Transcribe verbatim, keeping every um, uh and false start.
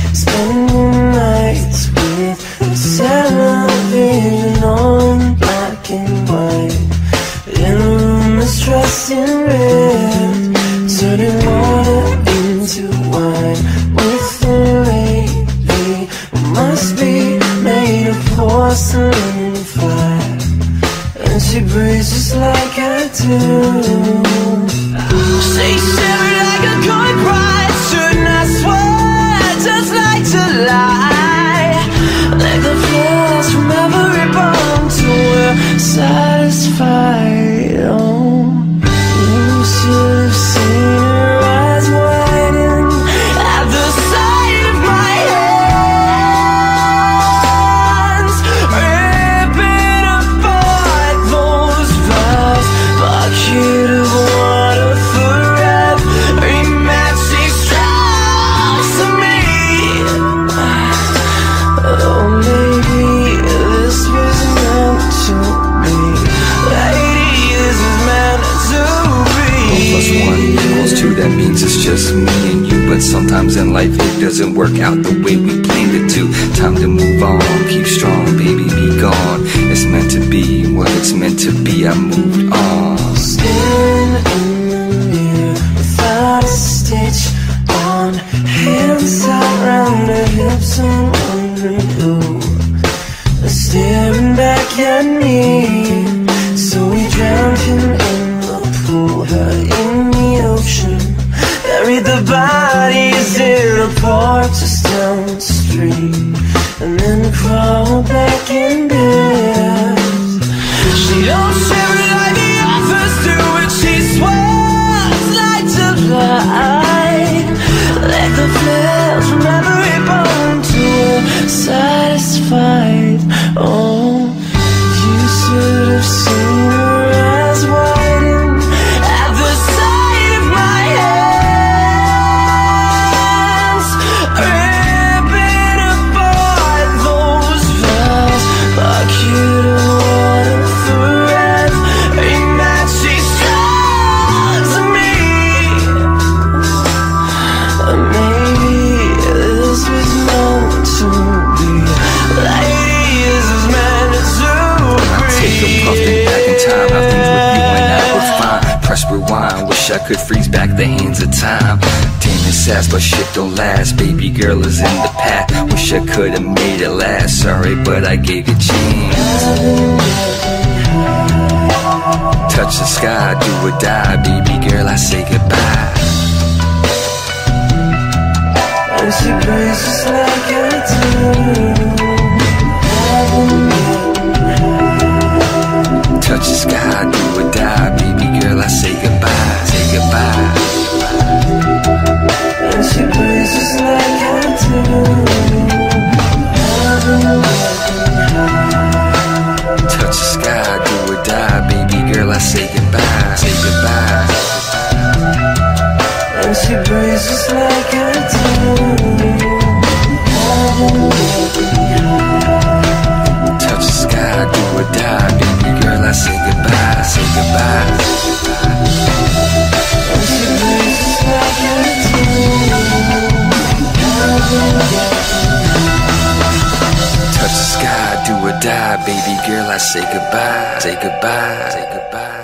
spending nights with the television on black and white, in a room that's dressed in red, turning water into wine with a lady who must be made of porcelain fire, and she breathes just like I do. She shivered like a good bride, shouldn't I swear, just like to lie, like the flash from every bone till we're satisfied. Oh, you should have seen her eyes widen at the sight of my hands, ripping apart those vows, bucket of water for every match she strikes to me. Oh, maybe this was meant to be. Lady, this is meant to be. One plus one equals two, that means it's just me and you. But sometimes in life it doesn't work out the way we planned it to. Time to move on, keep strong, baby, be gone. It's meant to be what it's meant to be, I moved on. Staring in the mirror without a stitch on, hands out round her hips and wondering who is staring back at me. So we drowned him in the pool, her in the ocean, buried the bodies in a park just down the street, and then crawled back in bed. She don't shiver like the others do, and she swears like to lie, like the flash from every bone till we're satisfied. Oh, you should have seen her eyes widen at the sight of my hands, ripping apart those vows, bucket of water for every match she struck to me. Maybe this was meant to be. Lady, this is meant to I'll take a puff and back in time, how things with you and I were fine. Press rewind, wish I could freeze back the hands of time. Damn, it's sad, but shit don't last. Baby girl is in the past. Wish I could've made it last. Sorry, but I gave you a chance. Touch the sky, do or die. Baby girl, I say goodbye. and she prays just like I do. Touch the sky, do or die. Baby girl, I say goodbye, say goodbye. And she prays just like I do. Touch the sky, do or die. Baby girl, I say goodbye, say goodbye. And she prays just like I do. Touch the sky, do or die. Baby girl, I say goodbye, say goodbye. And she prays just like I do. Touch the sky, do or die. Baby girl, I say goodbye, say goodbye, say goodbye.